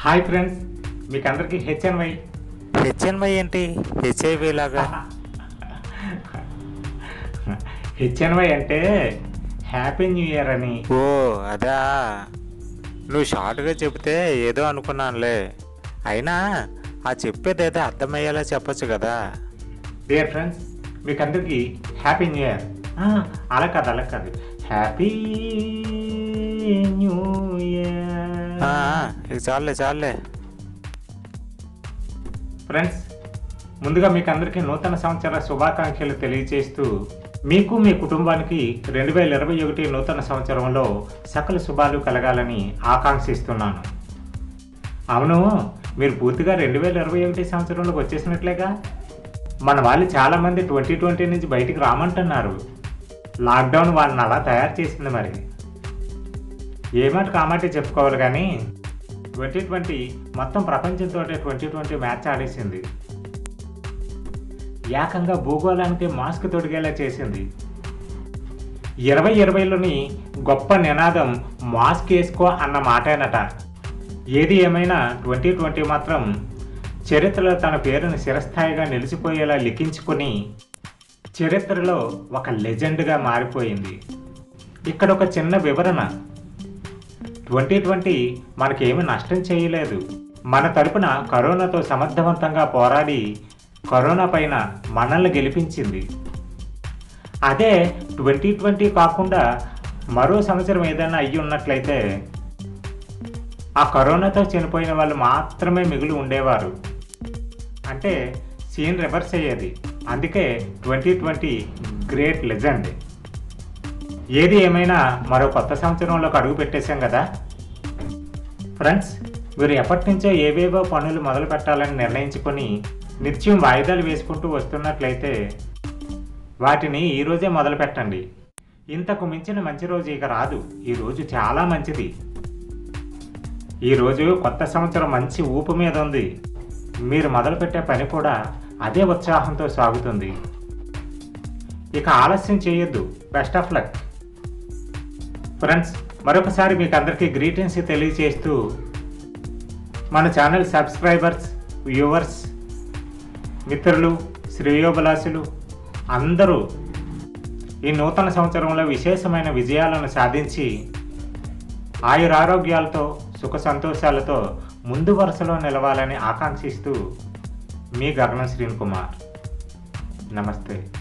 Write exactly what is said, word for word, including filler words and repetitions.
Hi friends, మీకు అందరికీ హెచ్ఎన్వై హెచ్ఎన్వై ఏంటి? హెచ్ఐవి లాగా. హెచ్ఎన్వై అంటే హ్యాపీ న్యూ ఇయర్ అని. ఓ అదా, నువ్వు షార్ట్గా చెబితే ఏదో అనుకున్నానులే. అయినా ఆ చెప్పేదేదో అర్థమయ్యేలా చెప్పచ్చు కదా. డియర్ ఫ్రెండ్స్, మీకు అందరికీ హ్యాపీ న్యూ ఇయర్. అలా కాదు అలా కాదు హ్యాపీ న్యూ ఇయర్. ఇక చాలులే చాలులే ఫ్రెండ్స్, ముందుగా మీకు అందరికీ నూతన సంవత్సర శుభాకాంక్షలు తెలియజేస్తూ మీకు మీ కుటుంబానికి రెండు వేల ఇరవై ఒకటి నూతన సంవత్సరంలో సకల శుభాలు కలగాలని ఆకాంక్షిస్తున్నాను. అవును, మీరు పూర్తిగా రెండు వేల ఇరవై ఒకటి సంవత్సరంలోకి వచ్చేసినట్లేగా. మన వాళ్ళు చాలామంది ట్వంటీ ట్వంటీ నుంచి బయటికి రామంటున్నారు. లాక్డౌన్ వాళ్ళని అలా తయారు చేసింది. మరి ఏమాట కామాటే చెప్పుకోవాలి, కానీ ట్వంటీ ట్వంటీ మొత్తం ప్రపంచంతో ట్వంటీ ట్వంటీ మ్యాచ్ ఆడేసింది. ఏకంగా భూగోళానికి మాస్క్ తొడిగేలా చేసింది. ఇరవై ఇరవైలోని గొప్ప నినాదం మాస్క్ వేసుకో అన్న మాటేనట. ఏది ఏమైనా ట్వంటీ ట్వంటీ మాత్రం చరిత్రలో తన పేరును చిరస్థాయిగా నిలిచిపోయేలా లిఖించుకొని చరిత్రలో ఒక లెజెండ్గా మారిపోయింది. ఇక్కడ ఒక చిన్న వివరణ. ట్వంటీ ట్వంటీ మనకేమి నష్టం చేయలేదు. మన తరపున కరోనాతో సమర్థవంతంగా పోరాడి కరోనా పైన మనల్ని గెలిపించింది. అదే ట్వంటీ ట్వంటీ కాకుండా మరో సంవత్సరం ఏదైనా అయ్యి ఉన్నట్లయితే ఆ కరోనాతో చనిపోయిన వాళ్ళు మాత్రమే మిగిలి ఉండేవారు. అంటే సీన్ రివర్స్ అయ్యేది. అందుకే ట్వంటీ ట్వంటీ గ్రేట్ లెజెండ్. ఏది ఏమైనా మరో కొత్త సంవత్సరంలోకి అడుగు పెట్టేశాం కదా. ఫ్రెండ్స్, మీరు ఎప్పటి నుంచో ఏవేవో పనులు మొదలు పెట్టాలని నిర్ణయించుకొని నిత్యం వాయిదాలు వేసుకుంటూ వస్తున్నట్లయితే వాటిని ఈరోజే మొదలు పెట్టండి. ఇంతకు మించిన మంచి రోజు ఇక రాదు. ఈరోజు చాలా మంచిది. ఈరోజు కొత్త సంవత్సరం మంచి ఊపు మీద ఉంది. మీరు మొదలుపెట్టే పని కూడా అదే ఉత్సాహంతో సాగుతుంది. ఇక ఆలస్యం చేయొద్దు. Best of luck. ఫ్రెండ్స్, మరొకసారి మీకు అందరికీ గ్రీటింగ్స్ తెలియజేస్తూ మన ఛానల్ సబ్స్క్రైబర్స్, వ్యూవర్స్, మిత్రులు, శ్రేయోభిలాషులు అందరూ ఈ నూతన సంవత్సరంలో విశేషమైన విజయాలను సాధించి ఆయురారోగ్యాలతో సుఖ సంతోషాలతో ముందు వరుసలో నిలవాలని ఆకాంక్షిస్తూ మీ గగనం శ్రీన్ కుమార్. నమస్తే.